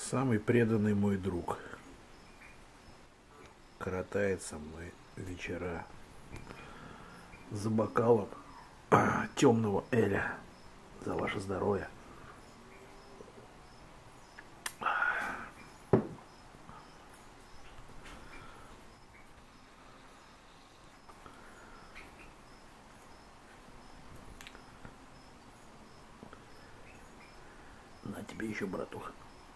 Самый преданный мой друг коротает со мной вечера за бокалом темного эля. За ваше здоровье. На тебе еще, братуха.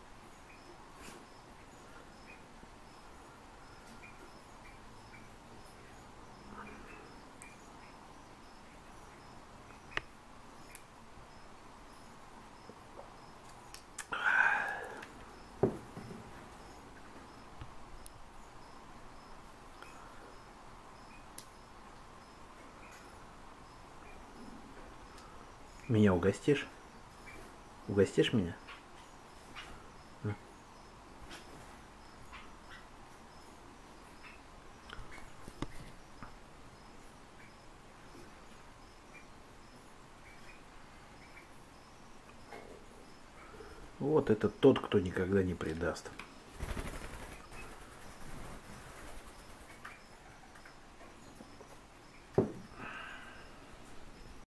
Меня угостишь? Угостишь меня? Вот это тот, кто никогда не предаст.